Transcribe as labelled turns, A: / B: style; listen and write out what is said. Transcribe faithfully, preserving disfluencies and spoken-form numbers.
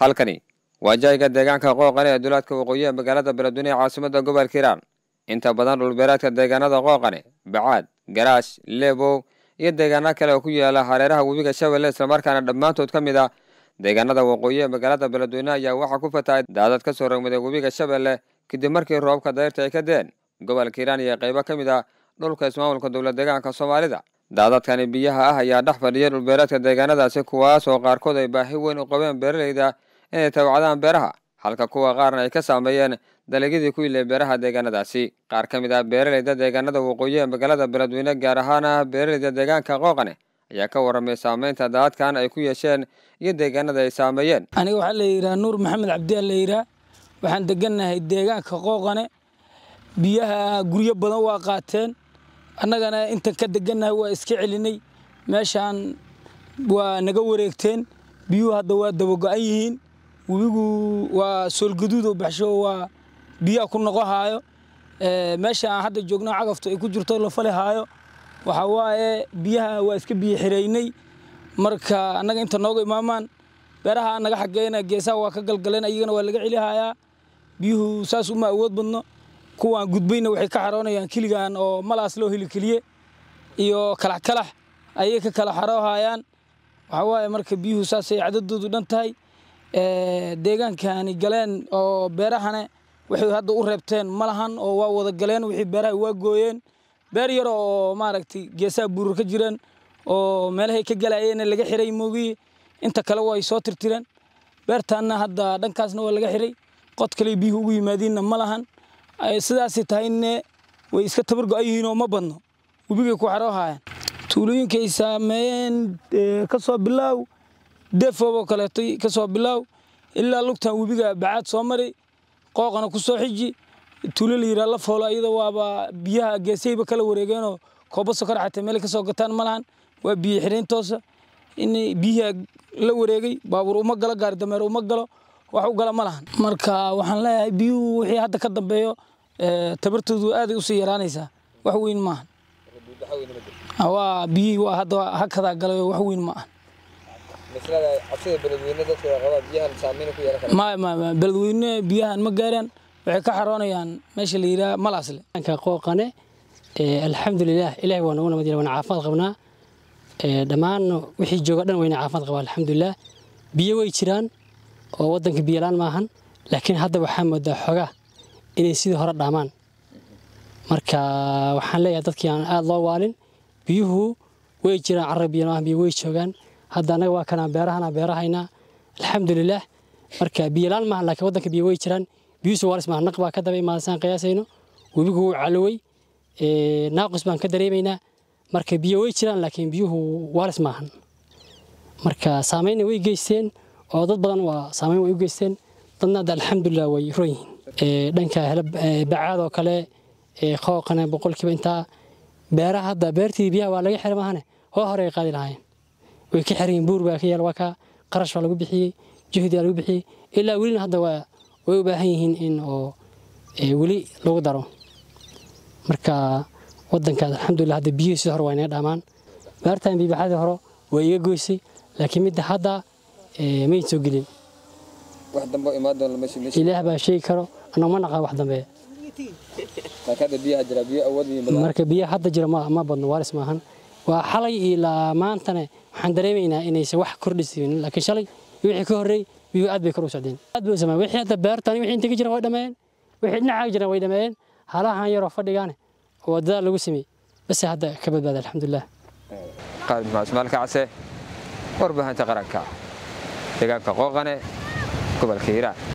A: halkani waa jayga deegaanka qooqane ee duulaadka waqooyi ee magaalada Beledweyne ee caasimadda gobolka Hiiraan. Inta badan dhul beereedka deegaanada qooqane, Bacaad, Garaash, Leebo iyo deegaano kale oo ku yaala hareeraha webiga Shabeelle isla markaana dhammaantood ka mid ah deegaanada waqooyi ee magaalada Beledweyne ayaa waxa ku fatay daadad ka soo rogmaday webiga Shabeelle kadib markii roobka dayrta ay ka deen gobolka Hiiraan iyo qaybo ka mid ah dhulka ismaamulka dowladda deegaanka Soomaalida. daadadkani biyaha ah ayaa dhex fadhiya dhul beereedka deegaanadaasi kuwaas oo qaarkood ay baahi weyn u qabeen beeralayda inay tabcadaan beeraha halka kuwa qaarna ay ka saameeyeen dalagyadii ku yilay beeraha deegaanadaasi. qaar ka mid ah beeralayda deegaanada waqooyi ee magaalada Beledweyne gaar ahaan ah beeralayda deegaanka qooqane ayaa ka warramay saameynta daadadkan ay ku yeesheen iyo deegaanada ay saameeyeen.
B: aniga waxa la yiraahdaa Nuur Maxamed Cabdi la yiraahdaa waxaan deganahay deegaanka qooqane biyaha guryo badan waa qaateen annagana inta ka deganahay waa iska celinay meeshaan waa naga wareegteen biyuhu hadda waa daba go'an yihiin webigu waa sool gaduud oo baxsho waa biyo ku noqohaayo ee meeshaan hadda joogno cagafto ay ku jirto la falehaayo waxa waaye biyaha waa iska biyo xireynay marka annaga inta nooga imaamaan beeraha naga xageena geesaha waa ka galgaleen ayagana waa laga celihayaa biyuhu saas uma awood badno kuwaan gudbayna waxay ka xaroonayaan kiligaan oo malaas loo heli kaliye iyo kala kala ayay ka kala xaroohayaan waxa waaye marka biyuhu saasay cadadoodu dhan tahay ee deegaankani galeen oo beerahana waxay hadda u reebteen malahan oo waa wada galeen wixii beeraha waa gooyeen beer yar oo maaragtay geesaha buur ka jireen oo meelahay ka galayeen laga xiray moogi inta kale way soo tirtireen beertaana hadda dhankaasna waa laga xiray qod kale biyuhu ugu yimaadeen malahan sidaas tahayne way iska tabar go'ayeen oo ma badno webiga ku xaroohayaan tuulooyinka ay saameeyeen ka soo bilaaw defoobo kale ka soo bilaaw ilaa lugtan webiga Bacaad soo maray qooqana ku soo xiji tuulo la yiraahdo la foolo ayada waaba biyaha geesayba kala wareegeen oo koobo sokor xatay meel ka soo gataan malahan waa biyo xireen toosa in biyaha la wareegay baabuur uma gala gaar dameer uma galo wax u gala malahan marka waxaan leeyahay biyuhu wixii hadda ka dambeeyo ee tabartoodu aad ay u sii yaraanaysaa wax weyn ma aha waa biyi waa hadda hakada galay wax weyn ma aha
A: mislada cabsida Beledweyne dadka qaba biyahan saameyn ku yeelan kara
B: ma ma Beledweyne biyahan ma gaaraan waxay ka xaroonayaan meesha la yiraahdo malaasle
C: ka qooqane ee alxamdulillah ilaahay waa nagu madiina wana caafimaad qabnaa ee dhamaan wixii jooga dhan wayna caafimaad qabaa alxamdulillah biyo way jiraan oo wadanka biyo laan maahan laakiin hadda waxaa moodaa xogaa inay sidii hore dhaamaan marka waxaan leeyahay dadkii aan aad loo waalin biyuhu way jiraan carabiyan ah biyo way joogaan hadda anaga waa kana beerahana beerahayna alxamdulillah marka biyo laan maahan laakiin wadanka biyo way jiraan biyuhu waaris maahan naqba ka dabay maasan qiyaasayno webigu calaway ee naaqis baan ka dareemaynaa marka biyo way jiraan laakiin biyuhu waaris maahan marka saameyn way geysteen oo dad badan waa saameyn way u geysteen dadna alxamdulillah way rooyin ee dhanka Bacaad oo kale ee qooqana boqolkiiba inta beeraha hadda beertii biyaha waa laga xiray maahane oo hore ay qaadi lahaayeen way ka xireen buur baa ka yar waa ka qarash waa lagu bixiyay juhdi lagu bixiyay ilaa wali hadda waa way u baahan yihiin in oo ee wali lagu daro marka wadanka alxamdulillah hadda biyo si hore wayna dhaamaan beertaan biyaha hore way iga goysay laakiin mid hadda ee ma soo gelin
A: wax dambe imaado la meesha meesha
C: ilaah baa shay karo ana ma naqa wax dambe
A: marka biyaha jira biyo awood iyo
C: marka biyaha hadda jira ma ma badno waaris maahan waa xalay ilaa maantana waxaan dareemaynaa inay wax kordhiseen laakiin shalay wixii ka horeey biyo aad bay kor u socdeen aad bay sameeyay wixii hadda beertani wixii inta ka jira way dhameeyeen wixii dhinaca jira way dhameeyeen halahan yar oo fadhigaan oo dadaal lagu sameeyay bas hadda ka badbaad alxamdulillah
A: qaad ma ismaalka case warbaahinta qaranka deegaanka qooqane gobolka Hiiraan.